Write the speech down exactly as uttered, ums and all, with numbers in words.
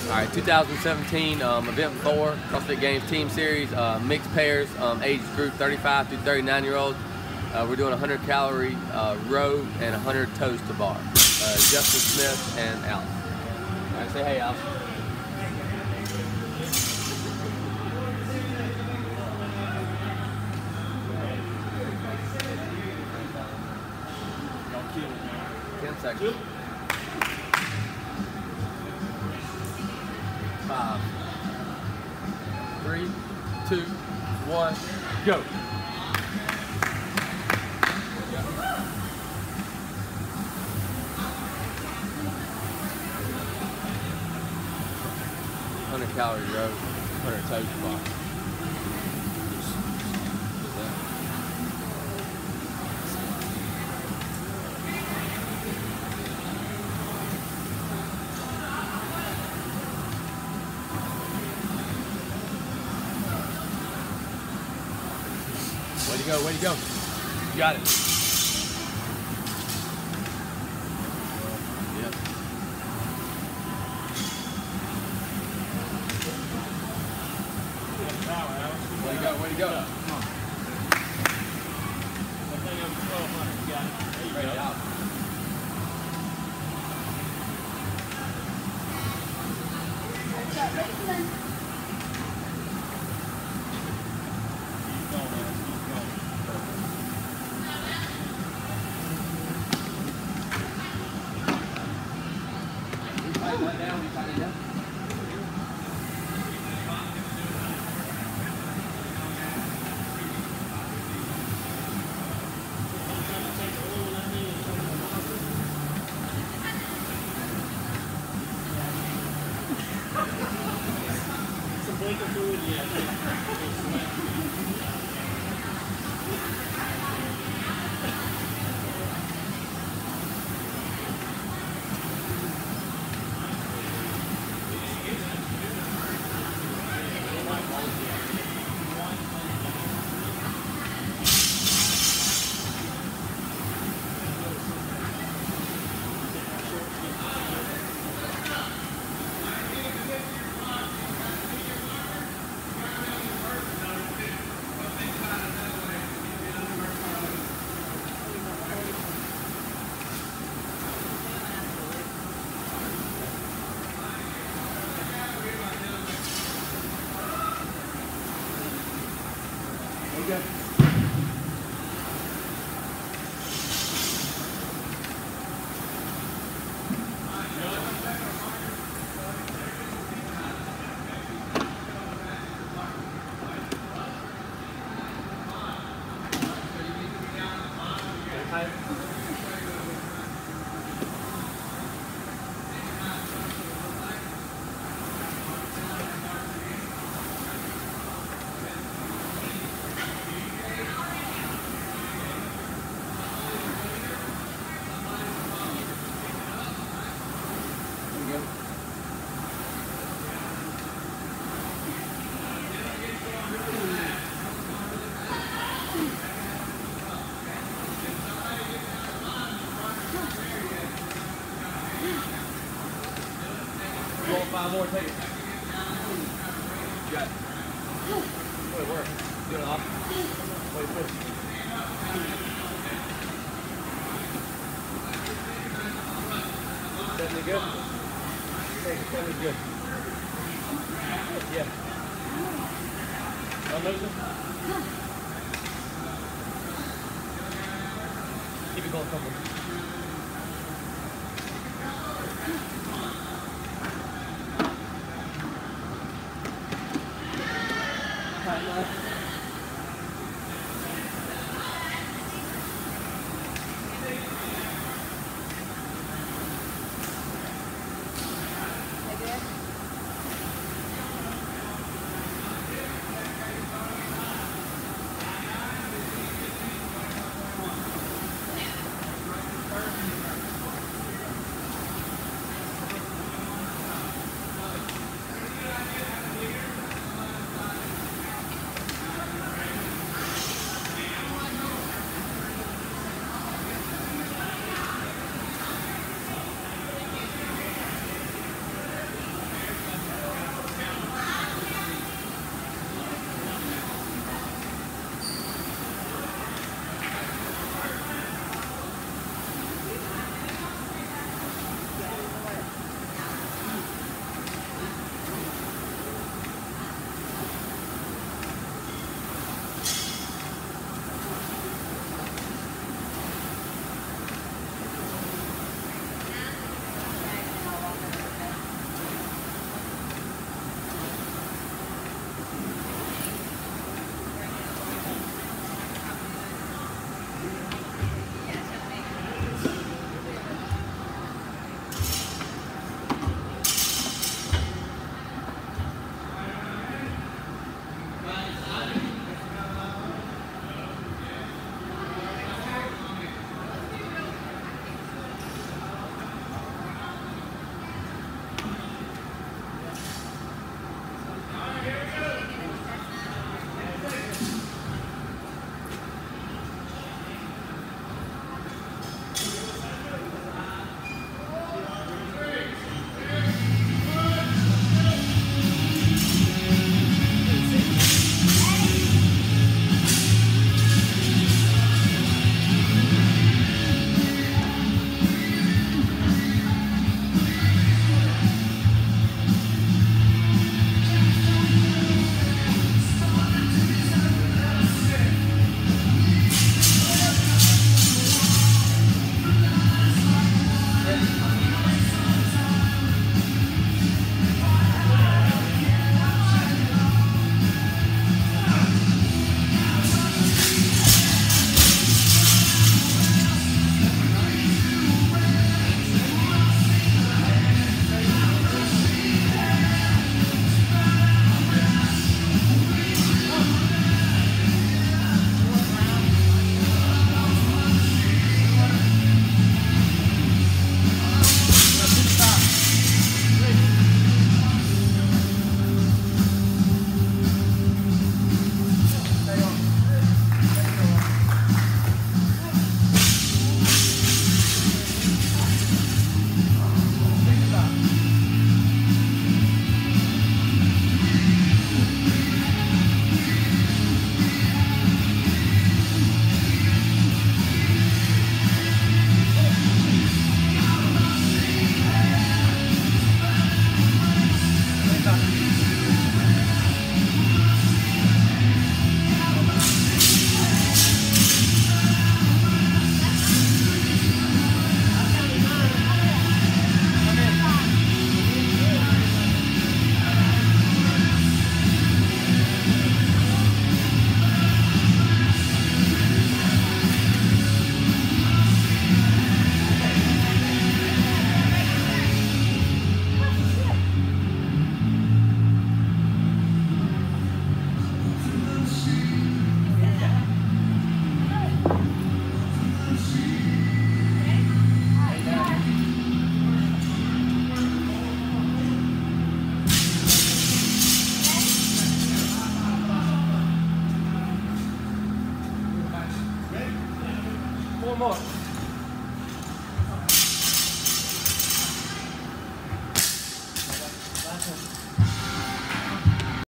All right, two thousand seventeen um, Event four, CrossFit Games Team Series, uh, mixed pairs, um, age group thirty-five through thirty-nine year olds. Uh, we're doing a one hundred calorie uh, row and one hundred toes to bar. Uh, Justin Smith and Alex. All right, say hey, Alex. ten seconds. Five, three, two, one, go. one hundred calorie row, one hundred toes to bar. Way to go, way to go. You got it. Yep. Way to go, way to go. Come on. Ready out. Tighten that down, you tighten it down. Some blanket fluid, yeah. Okay. Roll five more, take it. You got it. Way to work. Do it off. Way to push. Definitely good. Take it, definitely good. Yeah. No motion. Keep it going, couple. more.